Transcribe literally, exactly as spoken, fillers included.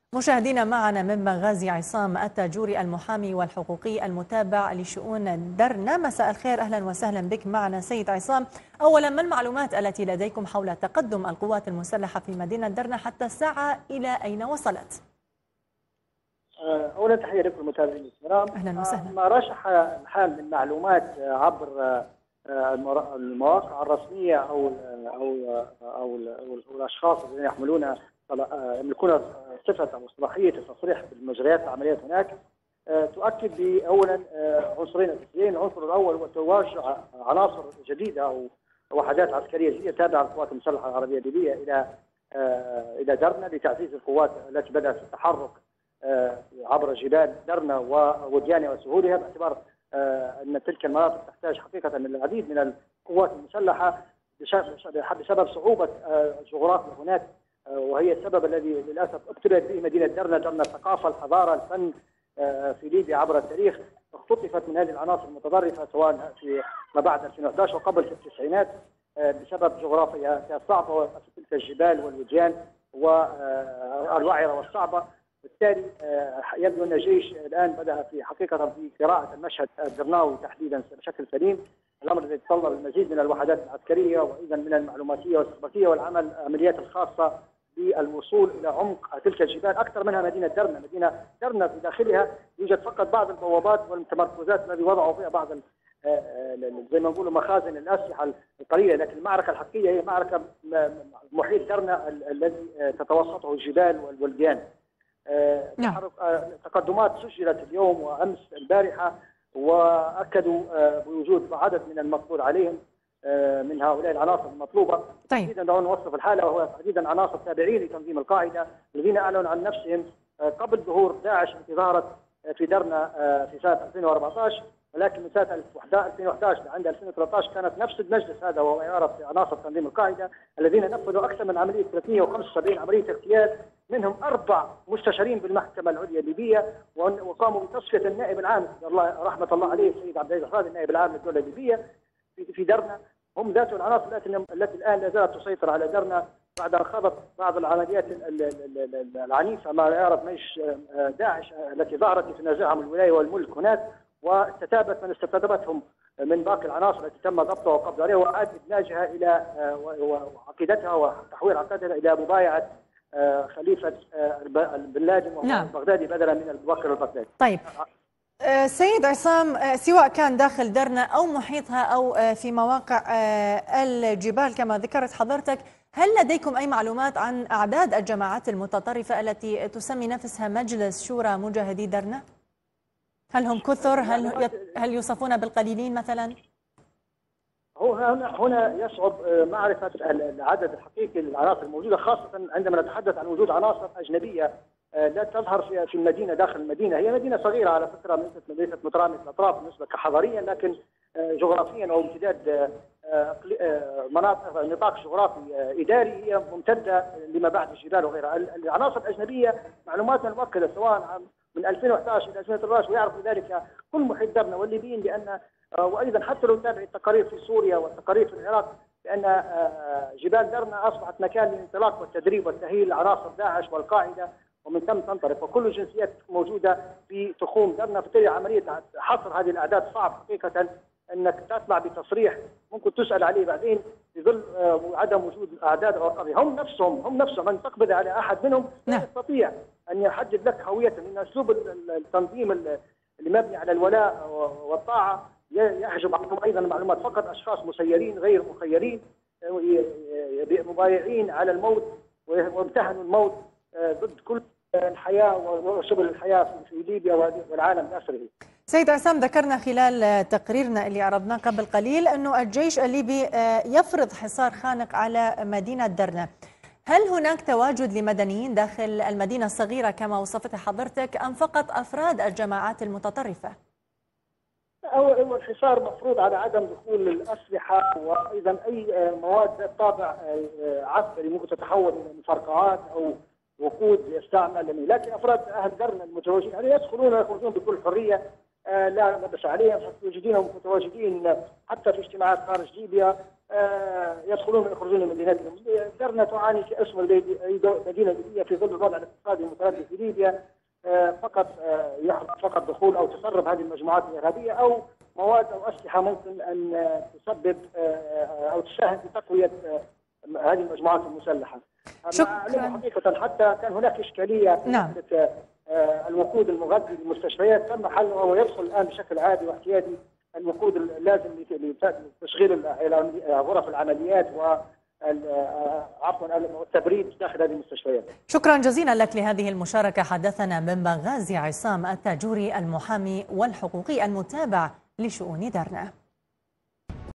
مشاهدينا معنا من مغازي عصام التاجوري المحامي والحقوقي المتابع لشؤون درنا. مساء الخير، أهلا وسهلا بك معنا سيد عصام. أولا، ما المعلومات التي لديكم حول تقدم القوات المسلحة في مدينة درنا حتى الساعة؟ إلى أين وصلت؟ أولا تحية لكم المتابعين الكرام. أهلا وسهلا. ما رشح الحال من معلومات عبر المواقع الرسمية أو أو أو الأشخاص الذين يحملون يملكون صفة أو صلاحية التصريح بالمجريات العمليات هناك تؤكد بأولا عنصرين أساسيين. العنصر الأول هو تواجد عناصر جديدة أو وحدات عسكرية جديدة تابعة للقوات المسلحة العربية الليبية إلى إلى درنا لتعزيز القوات التي بدأت في التحرك عبر جبال درنا ووديانها وسهولها، باعتبار أن تلك المناطق تحتاج حقيقة من العديد من القوات المسلحة بسبب صعوبة الجغرافيا هناك، وهي السبب الذي للأسف ابتلت به مدينة درنا. درنا الثقافة، الحضارة، الفن في ليبيا عبر التاريخ اختطفت من هذه العناصر المتطرفة سواء في ما بعد ألفين وأحد عشر وقبل في التسعينات بسبب جغرافيا الصعبة وتلك الجبال والوديان والوعرة والصعبة. بالتالي يبدو أن الجيش الآن بدأ في حقيقة في قراءة المشهد الدرناوي تحديدا بشكل سليم، الأمر الذي يتطلب المزيد من الوحدات العسكرية وأيضا من المعلوماتية والاستخباراتية والعمل العمليات الخاصة بالوصول إلى عمق تلك الجبال. أكثر منها مدينة درنا. مدينة درنا في داخلها يوجد فقط بعض البوابات والتمركزات الذي وضعوا فيها بعض زي ما نقول مخازن الأسلحة القليلة، لكن المعركة الحقيقية هي معركة محيط درنا الذي تتوسطه الجبال والوديان. نعم. تقدمات سجلت اليوم وامس البارحه، واكدوا بوجود عدد من المقبول عليهم من هؤلاء العناصر المطلوبه. طيب. تحديدا دعونا نوصف الحاله، وهو تحديدا عناصر تابعين لتنظيم القاعده الذين اعلنوا عن نفسهم قبل ظهور داعش التي ظهرت في درنا في سنه ألفين وأربعة عشر، ولكن من سنه ألفين وأحد عشر لعند ألفين وثلاثة عشر كانت نفس المجلس هذا وهو يعرف عناصر تنظيم القاعده الذين نفذوا اكثر من عمليه ثلاثمئة وخمسة وسبعين عمليه اغتيال، منهم اربع مستشارين بالمحكمه العليا الليبيه، وقاموا بتصفيه النائب العام الله رحمه الله عليه السيد عبد العزيز الحرادي النائب العام للدوله الليبيه في درنا. هم ذات العناصر التي التي الان لا زالت تسيطر على درنا بعد ان خاضت بعض العمليات العنيفه ما يعرف جيش داعش التي ظهرت لتنازعهم الولايه والملك هناك، واستتابت من استتابتهم من باقي العناصر التي تم ضبطها وقبض عليها واعاد ادماجها الى وعقيدتها وتحويل عقيدتها الى مبايعه خليفه بن لادن البغدادي بدلا من ابو بكر البغدادي. طيب سيد عصام، سواء كان داخل درنا أو محيطها أو في مواقع الجبال كما ذكرت حضرتك، هل لديكم أي معلومات عن أعداد الجماعات المتطرفة التي تسمي نفسها مجلس شورى مجاهدي درنا؟ هل هم كثر؟ هل هل يوصفون بالقليلين مثلا؟ هو هنا هنا يصعب معرفة العدد الحقيقي للعناصر الموجودة، خاصة عندما نتحدث عن وجود عناصر أجنبية لا تظهر في في المدينة داخل المدينة. هي مدينة صغيرة على فكرة، ليست مترامية الأطراف بالنسبة كحضاريا، لكن جغرافيا أو امتداد مناطق نطاق جغرافي إداري هي ممتدة لما بعد الجبال وغيرها. العناصر الأجنبية معلوماتنا مؤكدة سواء من ألفين وأحد عشر إلى ألفين وثلاثة عشر، ويعرف ذلك كل محيط درنا والليبيين، لأن وايضا حتى لو نتابع التقارير في سوريا والتقارير في العراق بان جبال درنا اصبحت مكان للانطلاق والتدريب والتاهيل لعناصر داعش والقاعده، ومن ثم تنطلق، وكل الجنسيات موجوده في تخوم درنا. بالتالي عمليه حصر هذه الاعداد صعب حقيقه انك تطلع بتصريح ممكن تسال عليه بعدين في ظل عدم وجود اعداد او هم نفسهم هم نفسهم من تقبض على احد منهم لا يستطيع ان يحدد لك هويته، لان اسلوب التنظيم اللي مبني على الولاء والطاعه يحجب عنهم ايضا المعلومات. فقط اشخاص مسيرين غير مخيرين مبايعين على الموت وامتهنوا الموت ضد كل الحياه وسبل الحياه في ليبيا والعالم باسره. سيد عصام، ذكرنا خلال تقريرنا اللي عرضناه قبل قليل انه الجيش الليبي يفرض حصار خانق على مدينه درنا. هل هناك تواجد لمدنيين داخل المدينه الصغيره كما وصفتها حضرتك، ام فقط افراد الجماعات المتطرفه؟ هو الحصار مفروض على عدم دخول الاسلحه وايضا اي مواد ذات طابع عسكري ممكن تتحول الى مفرقعات او وقود يستعمل، لكن افراد اهل درنا المتواجدين يعني يدخلون ويخرجون بكل حريه، لا بأس عليهم، متواجدين ومتواجدين حتى في اجتماعات خارج ليبيا يدخلون ويخرجون من مدينتهم. درنا تعاني كاسم المدينه الليبيه في ظل الوضع الاقتصادي المتردد في ليبيا، فقط يحدث فقط دخول او تسرب هذه المجموعات الارهابيه او مواد او اسلحه ممكن ان تسبب او تساهم في تقويه هذه المجموعات المسلحه. شكرا. حقيقه حتى كان هناك اشكاليه في نعم. الوقود المغذي للمستشفيات، تم حله وهو يدخل الان بشكل عادي واحتياطي الوقود اللازم لتشغيل غرف العمليات و عفوا التبريد داخل هذه المستشفيات. شكرا جزيلا لك لهذه المشاركة. حدثنا من بنغازي عصام التاجوري المحامي والحقوقي المتابع لشؤون درنا.